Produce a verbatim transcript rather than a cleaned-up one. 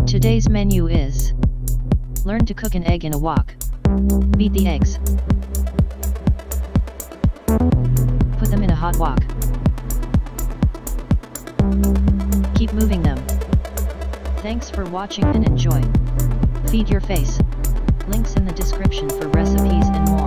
Today's menu is: learn to cook an egg in a wok. Beat the eggs. Put them in a hot wok. Keep moving them. Thanks for watching and enjoy. Feed your face. Links in the description for recipes and more.